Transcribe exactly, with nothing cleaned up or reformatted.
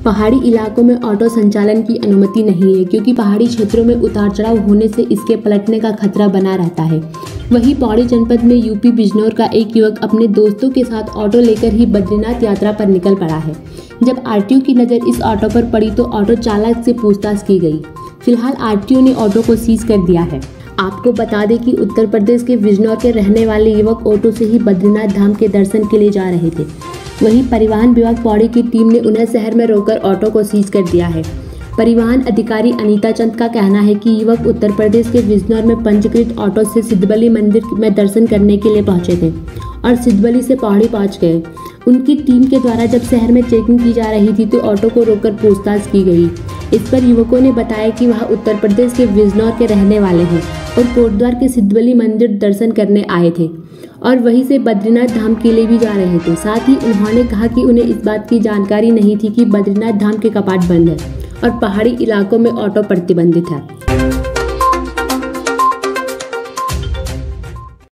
पहाड़ी इलाकों में ऑटो संचालन की अनुमति नहीं है क्योंकि पहाड़ी क्षेत्रों में उतार चढ़ाव होने से इसके पलटने का खतरा बना रहता है। वहीं पौड़ी जनपद में यूपी बिजनौर का एक युवक अपने दोस्तों के साथ ऑटो लेकर ही बद्रीनाथ यात्रा पर निकल पड़ा है। जब आरटीओ की नज़र इस ऑटो पर पड़ी तो ऑटो चालक से पूछताछ की गई। फिलहाल आरटीओ ने ऑटो को सीज कर दिया है। आपको बता दें कि उत्तर प्रदेश के बिजनौर के रहने वाले युवक ऑटो से ही बद्रीनाथ धाम के दर्शन के लिए जा रहे थे। वहीं परिवहन विभाग पौड़ी की टीम ने उन्हें शहर में रोककर ऑटो को सीज कर दिया है। परिवहन अधिकारी अनीता चंद का कहना है कि युवक उत्तर प्रदेश के बिजनौर में पंजीकृत ऑटो से सिद्धबली मंदिर में दर्शन करने के लिए पहुंचे थे और सिद्धबली से पौड़ी पहुंच गए। उनकी टीम के द्वारा जब शहर में चेकिंग की जा रही थी तो ऑटो को रोककर पूछताछ की गई। इस पर युवकों ने बताया कि वह उत्तर प्रदेश के बिजनौर के रहने वाले हैं और कोटद्वार के सिद्धबली मंदिर दर्शन करने आए थे और वहीं से बद्रीनाथ धाम के लिए भी जा रहे थे। साथ ही उन्होंने कहा कि उन्हें इस बात की जानकारी नहीं थी कि बद्रीनाथ धाम के कपाट बंद है और पहाड़ी इलाकों में ऑटो प्रतिबंधित है।